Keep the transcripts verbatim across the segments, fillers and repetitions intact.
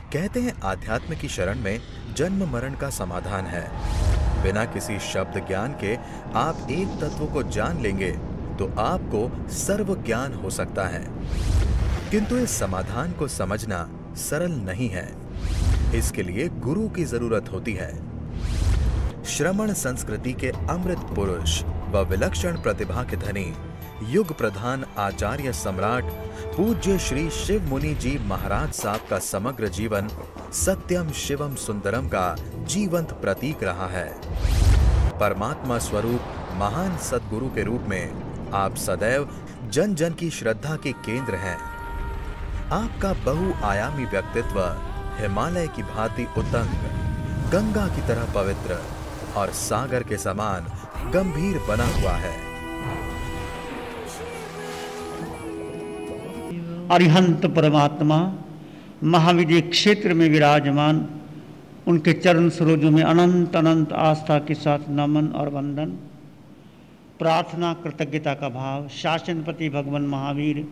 कहते हैं आध्यात्म की शरण में जन्म मरण का समाधान है। बिना किसी शब्द ज्ञान के आप एक तत्व को जान लेंगे तो आपको सर्व ज्ञान हो सकता है। किंतु इस समाधान को समझना सरल नहीं है। इसके लिए गुरु की जरूरत होती है। श्रमण संस्कृति के अमृत पुरुष व विलक्षण प्रतिभा के धनी युग प्रधान आचार्य सम्राट पूज्य श्री शिव मुनि जी महाराज साहब का समग्र जीवन सत्यम शिवम सुंदरम का जीवंत प्रतीक रहा है। परमात्मा स्वरूप महान सद्गुरु के रूप में आप सदैव जन जन की श्रद्धा के केंद्र हैं। आपका बहुआयामी व्यक्तित्व हिमालय की भांति उतंग, गंगा की तरह पवित्र और सागर के समान गंभीर बना हुआ है। अरिहंत परमात्मा महाविद्य क्षेत्र में विराजमान, उनके चरण सरोजों में अनंत अनंत आस्था के साथ नमन और वंदन, प्रार्थना, कृतज्ञता का भाव। शासनपति भगवान महावीर,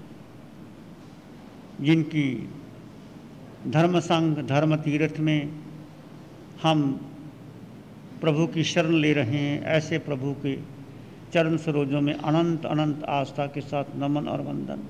जिनकी धर्म संघ धर्म तीर्थ में हम प्रभु की शरण ले रहे हैं, ऐसे प्रभु के चरण सरोजों में अनंत अनंत आस्था के साथ नमन और वंदन।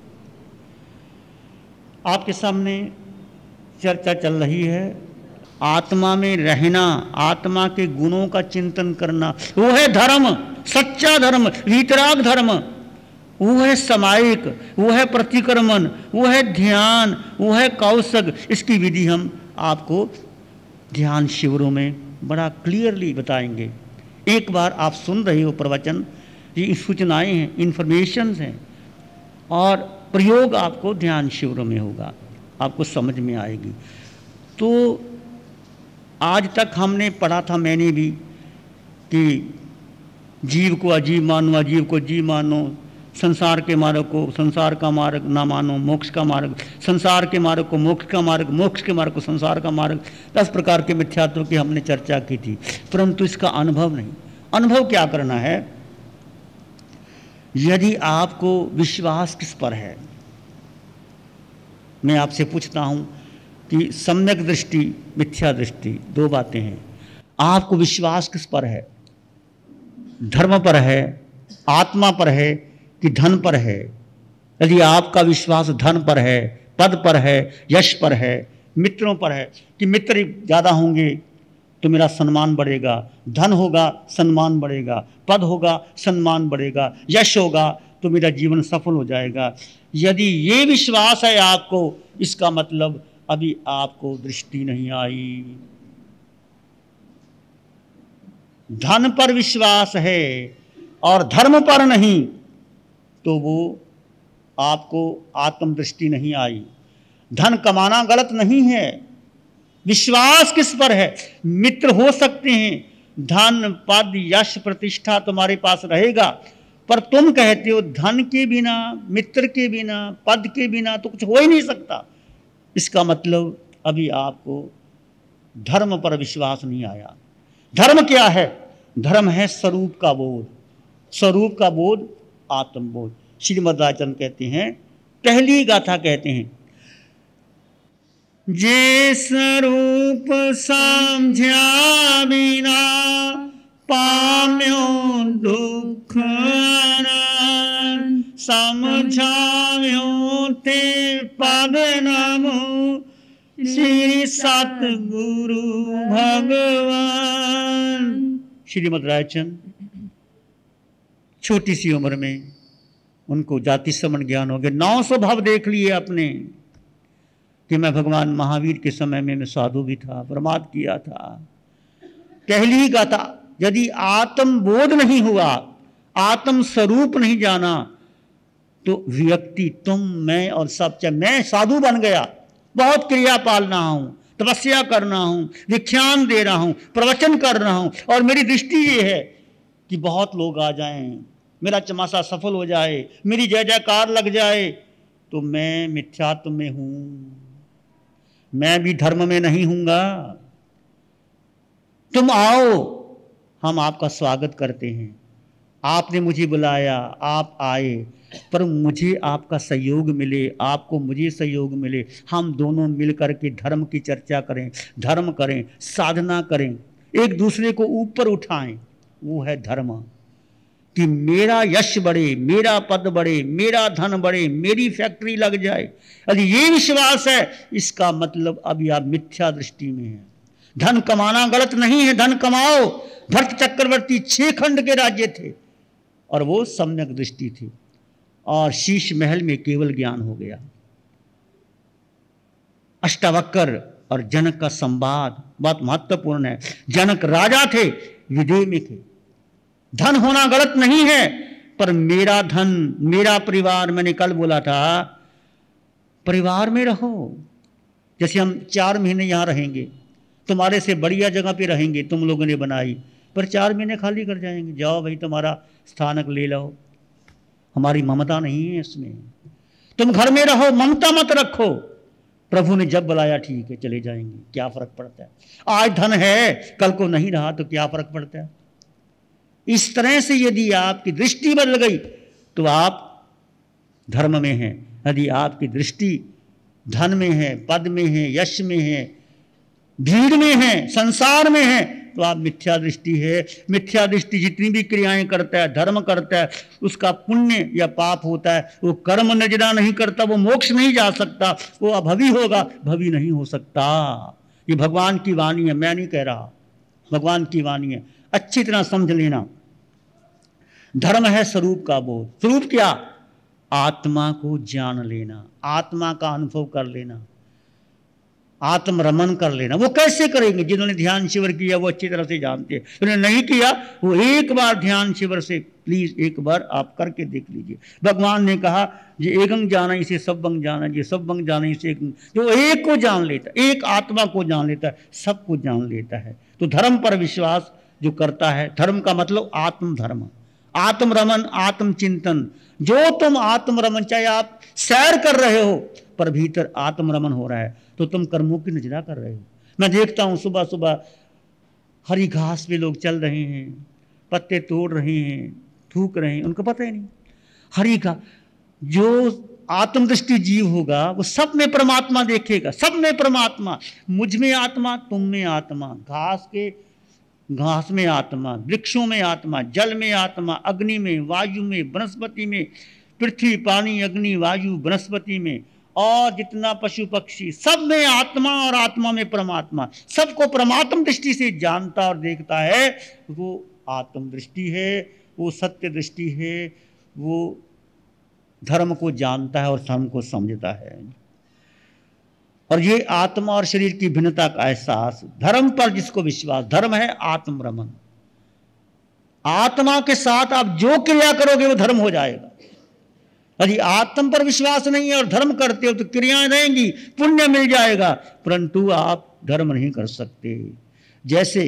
आपके सामने चर्चा चल रही है आत्मा में रहना, आत्मा के गुणों का चिंतन करना, वो है धर्म, सच्चा धर्म, वीतराग धर्म, वो है समायिक, वो है प्रतिक्रमण, वो है ध्यान, वो है कौशग। इसकी विधि हम आपको ध्यान शिविरों में बड़ा क्लियरली बताएंगे। एक बार आप सुन रहे हो प्रवचन, ये सूचनाएं हैं, इंफॉर्मेशंस हैं, और प्रयोग आपको ध्यान शिविरों में होगा, आपको समझ में आएगी। तो आज तक हमने पढ़ा था, मैंने भी, कि जीव को अजीव मानो, अजीव को जीव मानो, संसार के मार्ग को संसार का मार्ग ना मानो, मोक्ष का मार्ग संसार के मार्ग को मोक्ष का मार्ग, मोक्ष के मार्ग को संसार का मार्ग। दस प्रकार के मिथ्यात्व की हमने चर्चा की थी, परंतु इसका अनुभव नहीं। अनुभव क्या करना है? यदि आपको विश्वास किस पर है, मैं आपसे पूछता हूं कि सम्यक दृष्टि, मिथ्या दृष्टि, दो बातें हैं। आपको विश्वास किस पर है? धर्म पर है, आत्मा पर है कि धन पर है? यदि आपका विश्वास धन पर है, पद पर है, यश पर है, मित्रों पर है कि मित्र ज़्यादा होंगे तो मेरा सम्मान बढ़ेगा, धन होगा सम्मान बढ़ेगा, पद होगा सम्मान बढ़ेगा, यश होगा तो मेरा जीवन सफल हो जाएगा, यदि ये विश्वास है आपको, इसका मतलब अभी आपको दृष्टि नहीं आई। धन पर विश्वास है और धर्म पर नहीं, तो वो आपको आत्मदृष्टि नहीं आई। धन कमाना गलत नहीं है, विश्वास किस पर है? मित्र हो सकते हैं, धन पद यश प्रतिष्ठा तुम्हारे पास रहेगा, पर तुम कहते हो धन के बिना, मित्र के बिना, पद के बिना तो कुछ हो ही नहीं सकता। इसका मतलब अभी आपको धर्म पर विश्वास नहीं आया। धर्म क्या है? धर्म है स्वरूप का बोध, स्वरूप का बोध, आत्मबोध। श्रीमद् राजचंद्र कहते हैं, पहली गाथा कहते हैं, जे स्वरूप समझा बिना पाम्यो दुख समझाव्यो ते पद नमो श्री सतगुरु भगवान। श्रीमद् राजचंद्र छोटी सी उम्र में उनको जाति श्रमण ज्ञान हो गया। नौ सौ भाव देख लिए अपने कि मैं भगवान महावीर के समय में मैं साधु भी था, प्रमाद किया था। पहली ही गाथा, यदि आत्मबोध नहीं हुआ, आत्म स्वरूप नहीं जाना, तो व्यक्ति तुम मैं और सब, चाहे मैं साधु बन गया, बहुत क्रिया पालना हूं, तपस्या करना हूं, व्याख्यान दे रहा हूं, प्रवचन कर रहा हूं, और मेरी दृष्टि ये है कि बहुत लोग आ जाएं, मेरा चमासा सफल हो जाए, मेरी जय जयकार लग जाए, तो मैं मिथ्यात्व में हूं, मैं भी धर्म में नहीं हूंगा। तुम आओ, हम आपका स्वागत करते हैं, आपने मुझे बुलाया, आप आए, पर मुझे आपका सहयोग मिले, आपको मुझे सहयोग मिले, हम दोनों मिल करके धर्म की चर्चा करें, धर्म करें, साधना करें, एक दूसरे को ऊपर उठाएं, वो है धर्म। कि मेरा यश बढ़े, मेरा पद बढ़े, मेरा धन बढ़े, मेरी फैक्ट्री लग जाए, यदि ये विश्वास है, इसका मतलब अभी आप मिथ्या दृष्टि में हैं। धन कमाना गलत नहीं है, धन कमाओ। भरत चक्रवर्ती छह खंड के राज्य थे और वो सम्यक दृष्टि थी, और शीश महल में केवल ज्ञान हो गया। अष्टावक्र और जनक का संवाद बहुत महत्वपूर्ण है। जनक राजा थे, विदेह में थे। धन होना गलत नहीं है, पर मेरा धन, मेरा परिवार, मैंने कल बोला था, परिवार में रहो। जैसे हम चार महीने यहां रहेंगे, तुम्हारे से बढ़िया जगह पे रहेंगे, तुम लोगों ने बनाई, पर चार महीने खाली कर जाएंगे। जाओ भाई, तुम्हारा स्थानक ले लो। हमारी ममता नहीं है इसमें। तुम घर में रहो, ममता मत रखो। प्रभु ने जब बुलाया ठीक है, चले जाएंगे, क्या फर्क पड़ता है। आज धन है, कल को नहीं रहा तो क्या फर्क पड़ता है। इस तरह से यदि आपकी दृष्टि बदल गई तो आप धर्म में हैं। यदि आपकी दृष्टि धन में है, पद में है, यश में है, भीड़ में है, संसार में है, तो आप मिथ्या दृष्टि है। मिथ्या दृष्टि जितनी भी क्रियाएं करता है, धर्म करता है, उसका पुण्य या पाप होता है। वो कर्म नजरा नहीं करता, वो मोक्ष नहीं जा सकता, वो अभवी होगा, भवी नहीं हो सकता। ये भगवान की वाणी है, मैं नहीं कह रहा, भगवान की वाणी है। अच्छी तरह समझ लेना। धर्म है स्वरूप का बोध। स्वरूप क्या? आत्मा को जान लेना, आत्मा का अनुभव कर लेना, आत्म रमन कर लेना। वो कैसे करेंगे? जिन्होंने ध्यान शिविर किया वो अच्छी तरह से जानते हैं, जिन्होंने नहीं किया वो एक बार ध्यान शिविर से प्लीज एक बार आप करके देख लीजिए। भगवान ने कहा ये एकंग जाना इसे सब बंग जाना, ये सब बंग जाना इसे एक, जो एक को जान लेता है, एक आत्मा को जान लेता है, सबको जान लेता है। तो धर्म पर विश्वास जो करता है, धर्म का मतलब आत्म धर्म, आत्म रमन, आत्म चिंतन। जो तुम आत्म रमन, चाहे आप सैर कर रहे हो पर भीतर आत्म रमन हो रहा है, तो तुम कर्मों की नजरा कर रहे हो। मैं देखता हूं सुबह सुबह हरी घास पे लोग चल रहे हैं, पत्ते तोड़ रहे हैं, थूक रहे हैं, उनको पता ही नहीं हरी घास। जो आत्मदृष्टि जीव होगा वो सब में परमात्मा देखेगा, सब में परमात्मा। मुझ में आत्मा, तुम में आत्मा, घास के घास में आत्मा, वृक्षों में आत्मा, जल में आत्मा, अग्नि में, वायु में, वनस्पति में, पृथ्वी, पानी, अग्नि, वायु, वनस्पति में, और जितना पशु पक्षी, सब में आत्मा और आत्मा में परमात्मा। सबको परमात्म दृष्टि से जानता और देखता है, वो आत्म दृष्टि है, वो सत्य दृष्टि है, वो धर्म को जानता है और धर्म को समझता है। और ये आत्मा और शरीर की भिन्नता का एहसास, धर्म पर जिसको विश्वास, धर्म है आत्म रमन। आत्मा के साथ आप जो क्रिया करोगे वो धर्म हो जाएगा। यदि आत्म पर विश्वास नहीं है और धर्म करते हो तो क्रियाएं रहेंगी, पुण्य मिल जाएगा, परंतु आप धर्म नहीं कर सकते। जैसे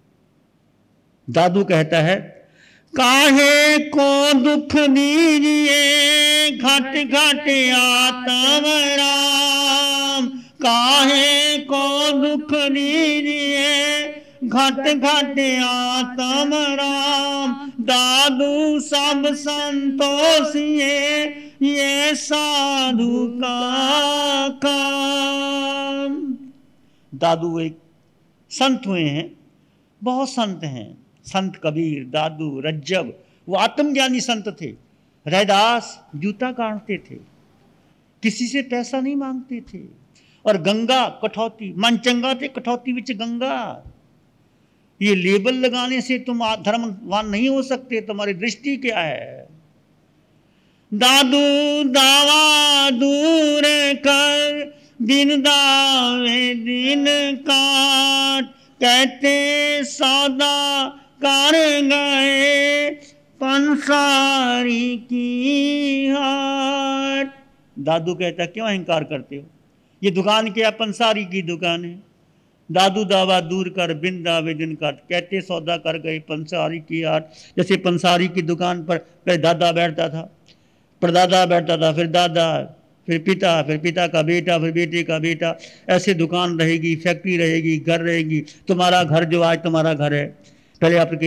दादू कहता है, काहे को दुख दीजिए घट घट आत्म राम, काहे को दुख दीजिए घट घट आत्म राम, दादू सब संतोषिए ये साधु का काम। दादू एक संत हुए हैं, बहुत संत हैं, संत कबीर, दादू, रज्जब, वो आत्मज्ञानी संत थे। रैदास जूता काटते थे, किसी से पैसा नहीं मांगते थे, और गंगा कठौती, मन चंगा थे कठौती विच गंगा। ये लेबल लगाने से तुम धर्मवान नहीं हो सकते, तुम्हारी दृष्टि क्या है। दादू दावा दूर कर दिन दावे दिन काट, कहते सौदा कर गए पंसारी की हाट। दादू कहता क्यों अहंकार करते हो, ये दुकान क्या, पंसारी की दुकान है। दादू दावा दूर कर बिन दावे दिन काट, कहते सौदा कर गए पंसारी की हाट। जैसे पंसारी की दुकान पर पहले दादा बैठता था, परदादा बैठता था, फिर दादा, फिर पिता, फिर पिता का बेटा, फिर बेटे का बेटा, ऐसे दुकान रहेगी, फैक्ट्री रहेगी, घर रहेगी। तुम्हारा घर जो आज तुम्हारा घर है, पहले आपके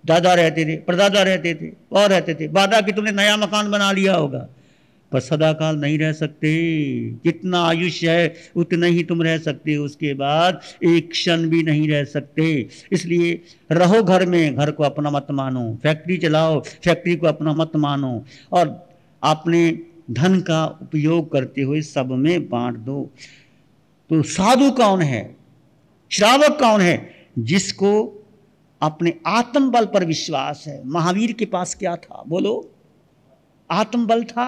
दादा रहते थे, परदादा रहते थे, और रहते थे। वादा कि तुमने नया मकान बना लिया होगा, पर सदाकाल नहीं रह सकते। जितना आयुष्य है उतना ही तुम रह सकते हो, उसके बाद एक क्षण भी नहीं रह सकते। इसलिए रहो घर में, घर को अपना मत मानो। फैक्ट्री चलाओ, फैक्ट्री को अपना मत मानो। और अपने धन का उपयोग करते हुए सब में बांट दो। तो साधु कौन है, श्रावक कौन है? जिसको अपने आत्म बल पर विश्वास है। महावीर के पास क्या था? बोलो, आत्मबल था।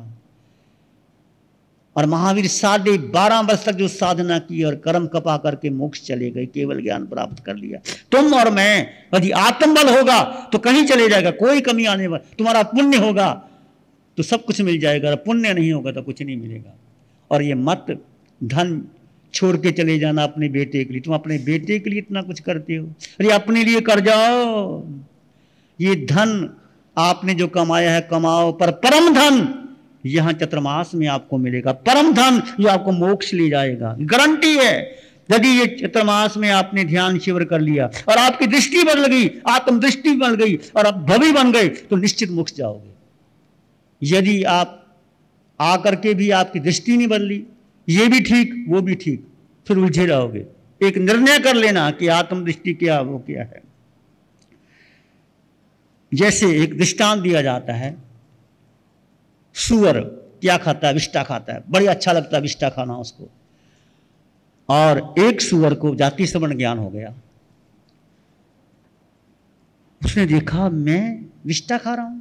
और महावीर साढ़े बारह वर्ष तक जो साधना की और कर्म कपा करके मोक्ष चले गए, केवल ज्ञान प्राप्त कर लिया। तुम और मैं यदि आत्मबल होगा तो कहीं चले जाएगा, कोई कमी आने वाली। तुम्हारा पुण्य होगा तो सब कुछ मिल जाएगा, पुण्य नहीं होगा तो कुछ नहीं मिलेगा। और ये मत धन छोड़ के चले जाना अपने बेटे के लिए। तुम अपने बेटे के लिए इतना कुछ करते हो, अरे अपने लिए कर जाओ। ये धन आपने जो कमाया है कमाओ, पर परम धन यहां चतुर्मास में आपको मिलेगा। परम धन जो आपको मोक्ष ले जाएगा, गारंटी है। यदि ये चतुर्मास में आपने ध्यान शिविर कर लिया और आपकी दृष्टि बदल गई, आत्म दृष्टि बन गई और आप भवी बन गए, तो निश्चित मोक्ष जाओगे। यदि आप आकर के भी आपकी दृष्टि नहीं बदली, ये भी ठीक वो भी ठीक, फिर उलझे रहोगे। एक निर्णय कर लेना कि आत्म दृष्टि क्या वो क्या है। जैसे एक दृष्टांत दिया जाता है, सूअर क्या खाता है? विष्टा खाता है। बड़ी अच्छा लगता है विष्टा खाना उसको। और एक सूअर को जाति श्रवण ज्ञान हो गया। उसने देखा मैं विष्टा खा रहा हूं,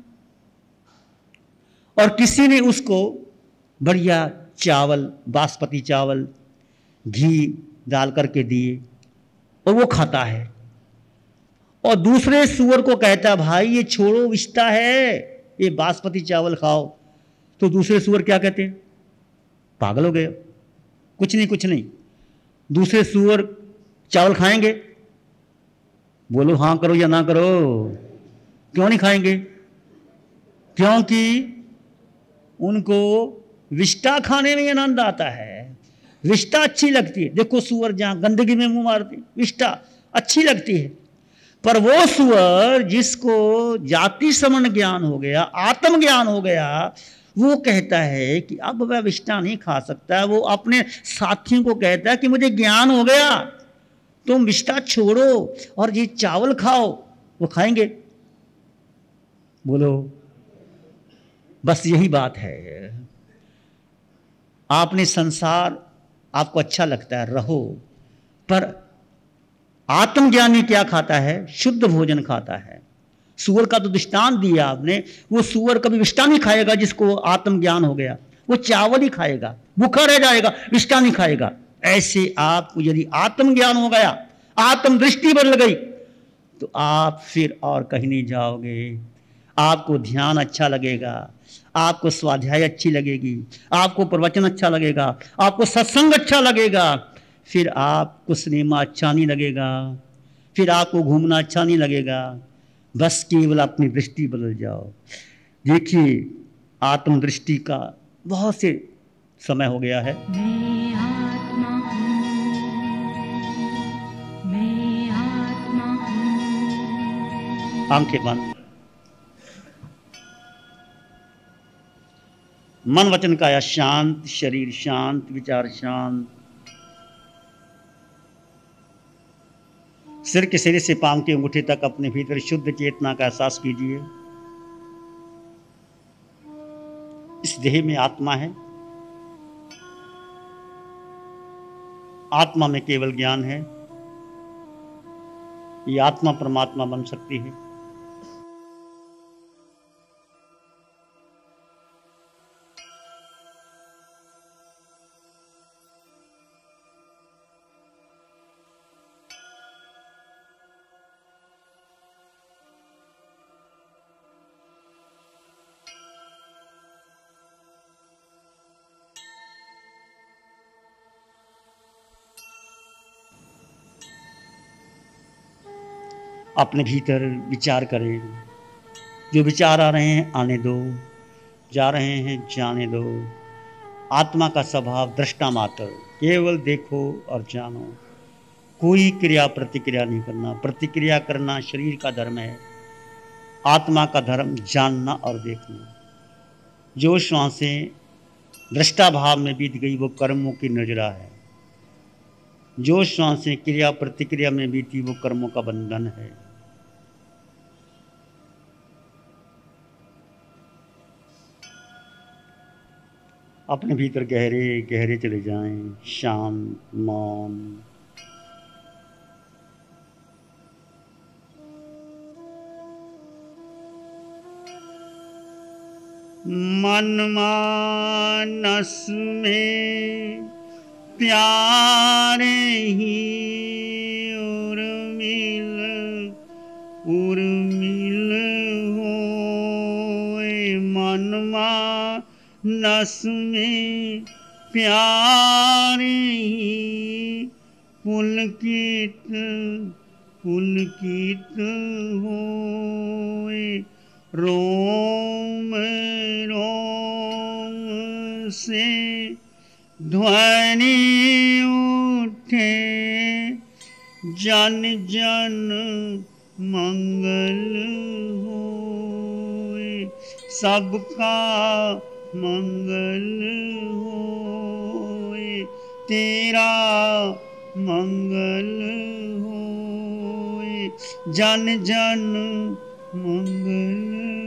और किसी ने उसको बढ़िया चावल, बासमती चावल, घी डाल करके दिए और वो खाता है। और दूसरे सूअर को कहता, भाई ये छोड़ो, विष्टा है, ये बासमती चावल खाओ। तो दूसरे सूअर क्या कहते हैं? पागल हो गए, कुछ नहीं कुछ नहीं। दूसरे सूअर चावल खाएंगे? बोलो हाँ करो या ना करो। क्यों नहीं खाएंगे? क्योंकि उनको विष्टा खाने में आनंद आता है। विष्टा अच्छी लगती है। देखो सूअर जहां गंदगी में मुंह मारते, विष्टा अच्छी लगती है। पर वो सूअर जिसको जाति श्रवण ज्ञान हो गया, आत्म ज्ञान हो गया, वो कहता है कि अब वह विष्टा नहीं खा सकता। वो अपने साथियों को कहता है कि मुझे ज्ञान हो गया, तुम विष्टा छोड़ो और ये चावल खाओ। वो खाएंगे? बोलो, बस यही बात है। आपने संसार आपको अच्छा लगता है, रहो, पर आत्मज्ञानी क्या खाता है? शुद्ध भोजन खाता है। सूअर का तो दृष्टांत दिया आपने। वो सूअर कभी विष्टा नहीं खाएगा जिसको आत्मज्ञान हो गया, वो चावल ही खाएगा, भूखा रह जाएगा, विष्टा नहीं खाएगा। ऐसे आपको यदि आत्मज्ञान हो गया, आत्म दृष्टि बदल गई, तो आप फिर और कहीं नहीं जाओगे। आपको ध्यान अच्छा लगेगा, आपको स्वाध्याय अच्छी लगेगी, आपको प्रवचन अच्छा लगेगा, आपको सत्संग अच्छा लगेगा, फिर आपको सिनेमा अच्छा नहीं लगेगा, फिर आपको घूमना अच्छा नहीं लगेगा। बस केवल अपनी दृष्टि बदल जाओ। देखिए, आत्मदृष्टि का बहुत से समय हो गया है। मैं आत्मा हूँ, मैं आत्मा हूँ। आंखें बंद। मन वचन काया शांत, शरीर शांत, विचार शांत। सिर के सिरे से पांव के अंगूठे तक अपने भीतर शुद्ध चेतना का एहसास कीजिए। इस देह में आत्मा है, आत्मा में केवल ज्ञान है। ये आत्मा परमात्मा बन सकती है। अपने भीतर विचार करें। जो विचार आ रहे हैं आने दो, जा रहे हैं जाने दो। आत्मा का स्वभाव दृष्टा मात्र, केवल देखो और जानो। कोई क्रिया प्रतिक्रिया नहीं करना। प्रतिक्रिया करना शरीर का धर्म है, आत्मा का धर्म जानना और देखना। जो श्वासें दृष्टा भाव में बीत गई वो कर्मों की नजरा है। जो श्वासें क्रिया प्रतिक्रिया में बीती वो कर्मों का बंधन है। अपने भीतर गहरे गहरे चले जाएं, शांत मौन। मन मानस में प्यारे ही उर्मिल उर्मिल होए। मन मानस में प्यारे ही पुलकित पुलकित होए। रोम रोम से ध्वनि उठे, जन जन मंगल होए। सबका मंगल होए, तेरा मंगल होए। जन जन मंगल।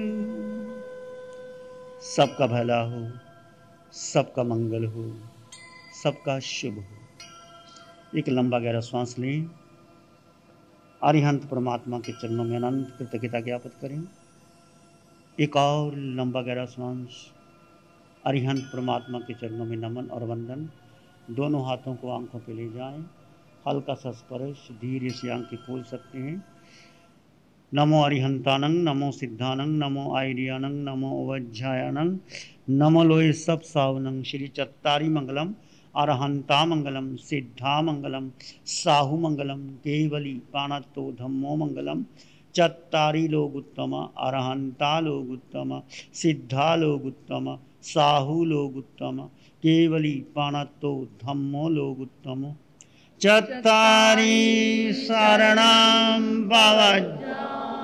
सबका भला हो, सबका मंगल हो, सबका शुभ हो। एक लंबा गहरा श्वास लें। अरिहंत परमात्मा के चरणों में अनंत कृतज्ञता ज्ञापित करें। एक और लंबा गहरा श्वास। अरिहंत परमात्मा के चरणों में नमन और वंदन। दोनों हाथों को आंखों पे ले जाएं। हल्का सा स्पर्श, धीरे से आंखें खोल सकते हैं। नमो अरिहंतानंग, नमो सिद्धानंग, नमो आयरियानंग, नमो वज्जायानंग, नमो लोय सब सावनंग। श्री चत्तारी मंगलम, अरहंता मंगलम, सिद्धा मंगलम, साहु मंगलम, केवली पाणत्तो धम्मो मंगलम। चत्तारी लोग उत्तम, अरहंता लोग उत्तम, सिद्धा लोग उत्तम, साहु लोग उत्तम, केवली पाणत्तो धम्मो लोग उत्तम। चत्तारी शरणं भवज्ज,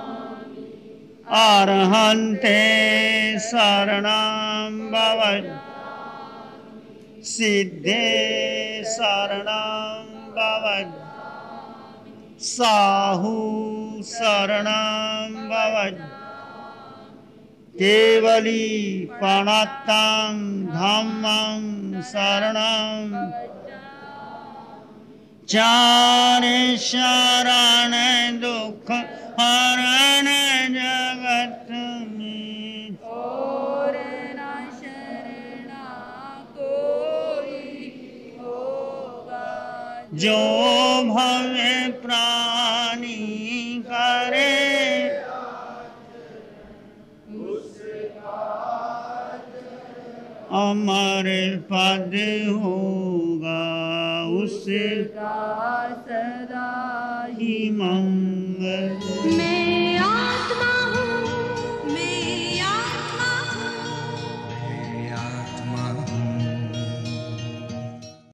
अरहन्ते शरणं भवज्ज, सिद्धे शरणं भवज्ज, साहु शरणं भवज्ज, केवली प्रणतं धम्मं शरणं। चार शरण दुख हरण जगत में, और न शरणा कोई होगा। जो भवे प्राणी करे अमर पद होगा। उसका सदा ही मंगल